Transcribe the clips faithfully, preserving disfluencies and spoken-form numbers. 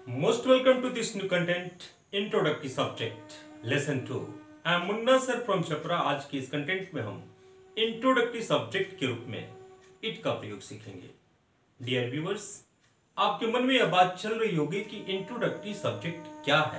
Most welcome to this new content, Introductory Subject, Lesson two. I am Munna sir from Chhapra. आज के इस content में हम इंट्रोडक्टरी सब्जेक्ट के रूप में इट का प्रयोग सीखेंगे। डियर व्यूअर्स, आपके मन में यह बात चल रही होगी कि इंट्रोडक्टरी सब्जेक्ट क्या है।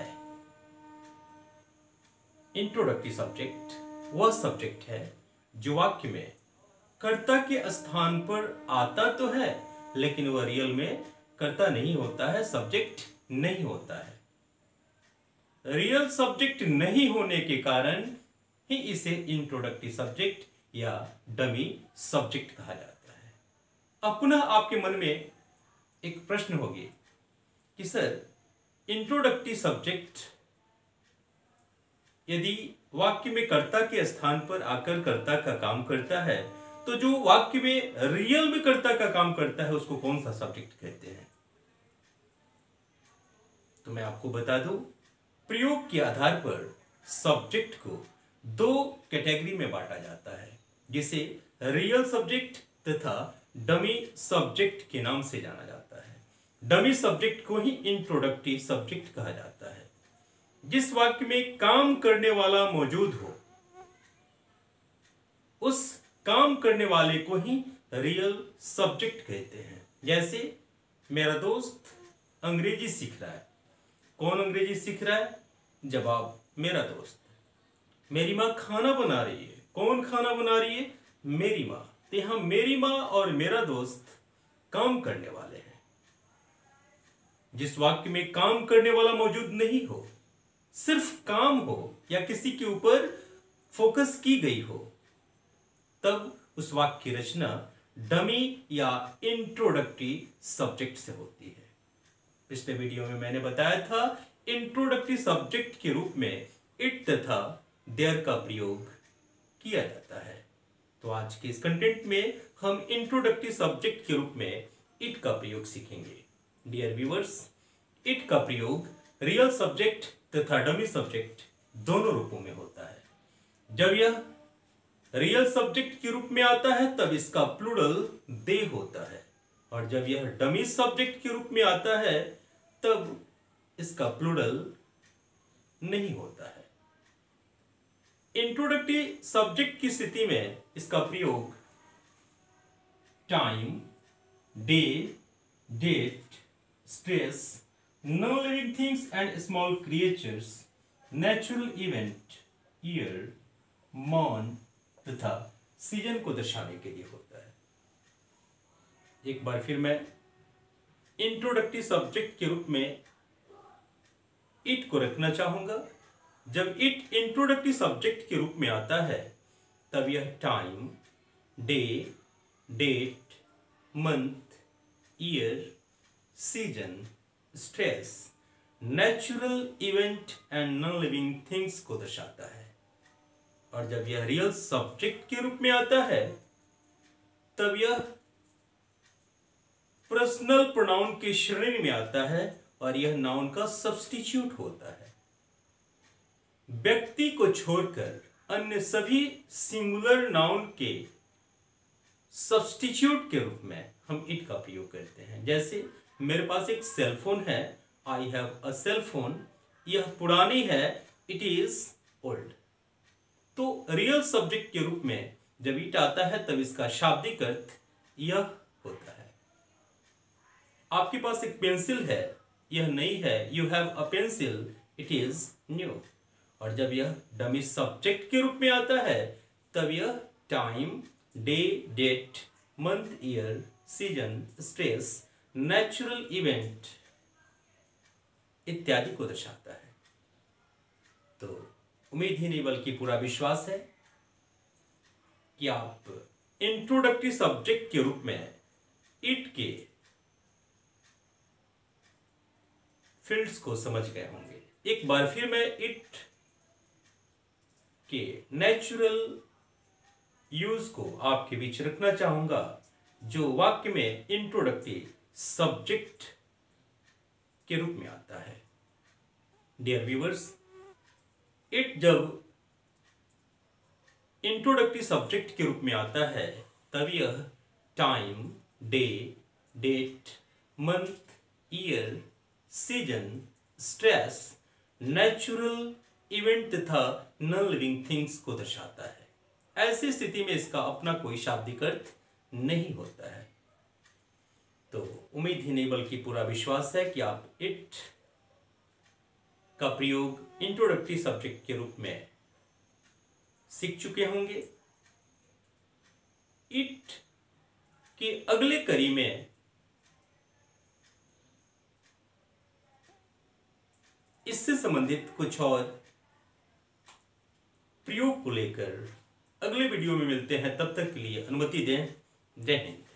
इंट्रोडक्टरी सब्जेक्ट वह सब्जेक्ट है जो वाक्य में कर्ता के स्थान पर आता तो है, लेकिन वह रियल में कर्ता नहीं होता है, सब्जेक्ट नहीं होता है। रियल सब्जेक्ट नहीं होने के कारण ही इसे इंट्रोडक्टरी सब्जेक्ट या डमी सब्जेक्ट कहा जाता है। अब पुनः आपके मन में एक प्रश्न होगी कि सर, इंट्रोडक्टरी सब्जेक्ट यदि वाक्य में कर्ता के स्थान पर आकर कर्ता का काम करता है, तो जो वाक्य में रियल में कर्ता का काम करता है उसको कौन सा सब्जेक्ट कहते हैं? तो मैं आपको बता दूं, प्रयोग के आधार पर सब्जेक्ट को दो कैटेगरी में बांटा जाता है, जिसे रियल सब्जेक्ट तथा डमी सब्जेक्ट के नाम से जाना जाता है। डमी सब्जेक्ट को ही इंट्रोडक्टरी सब्जेक्ट कहा जाता है। जिस वाक्य में काम करने वाला मौजूद हो, उस काम करने वाले को ही रियल सब्जेक्ट कहते हैं। जैसे मेरा दोस्त अंग्रेजी सीख रहा है। कौन अंग्रेजी सीख रहा है? जवाब, मेरा दोस्त। मेरी माँ खाना बना रही है। कौन खाना बना रही है? मेरी माँ। तो यहां मेरी माँ और मेरा दोस्त काम करने वाले हैं। जिस वाक्य में काम करने वाला मौजूद नहीं हो, सिर्फ काम हो या किसी के ऊपर फोकस की गई हो, तब उस वाक्य की रचना डमी या इंट्रोडक्टरी सब्जेक्ट से होती है। पिछले वीडियो में मैंने बताया था, इंट्रोडक्टरी सब्जेक्ट के रूप में इट तथा देयर का प्रयोग किया जाता है। तो आज के इस कंटेंट में हम इंट्रोडक्टरी सब्जेक्ट के रूप में इट का प्रयोग सीखेंगे। डियर व्यूअर्स, इट का प्रयोग रियल सब्जेक्ट तथा डमी सब्जेक्ट दोनों रूपों में होता है। जब यह रियल सब्जेक्ट के रूप में आता है तब इसका प्लूरल दे होता है, और जब यह डमी सब्जेक्ट के रूप में आता है तब इसका प्लूरल नहीं होता है। इंट्रोडक्टरी सब्जेक्ट की स्थिति में इसका प्रयोग time, day, date, stress, non living things and small creatures, natural event, year, month तथा सीजन को दर्शाने के लिए होता है। एक बार फिर मैं इंट्रोडक्टरी सब्जेक्ट के रूप में इट को रखना चाहूंगा। जब इट इंट्रोडक्टरी सब्जेक्ट के रूप में आता है तब यह time, day, date, month, year, season, stress, natural event and non living things को दर्शाता है। और जब यह रियल सब्जेक्ट के रूप में आता है तब यह पर्सनल प्रोनाउन की श्रेणी में आता है और यह नाउन का सब्स्टिट्यूट होता है। व्यक्ति को छोड़कर अन्य सभी सिंगुलर नाउन के सब्स्टिट्यूट के रूप में हम इट का प्रयोग करते हैं। जैसे मेरे पास एक सेल फोन है, I have a cell phone. यह पुरानी है, इट इज ओल्ड। तो रियल सब्जेक्ट के रूप में जब इट आता है तब इसका शाब्दिक अर्थ यह होता है। आपके पास एक पेंसिल है, यह नई है, you have a pencil, it is new. और जब यह डमी सब्जेक्ट के रूप में आता है तब यह time, day, date, month, year, season, stress, natural event इत्यादि को दर्शाता है। तो उम्मीद ही नहीं बल्कि पूरा विश्वास है कि आप इंट्रोडक्टरी सब्जेक्ट के रूप में इट के फील्ड्स को समझ गए होंगे। एक बार फिर मैं इट के नेचुरल यूज को आपके बीच रखना चाहूंगा, जो वाक्य में इंट्रोडक्टरी सब्जेक्ट के रूप में आता है। डियर व्यूअर्स, इट जब इंट्रोडक्टरी सब्जेक्ट के रूप में आता है तब यह time, day, date, month, year, season, stress, natural event तथा नॉन लिविंग थिंग्स को दर्शाता है। ऐसी स्थिति में इसका अपना कोई शाब्दिक अर्थ नहीं होता है। तो उम्मीद ही नहीं बल्कि पूरा विश्वास है कि आप इट का प्रयोग इंट्रोडक्टरी सब्जेक्ट के रूप में सीख चुके होंगे। इट की अगले कड़ी में इससे संबंधित कुछ और प्रयोग को लेकर अगले वीडियो में मिलते हैं। तब तक के लिए अनुमति दें। जय हिंद।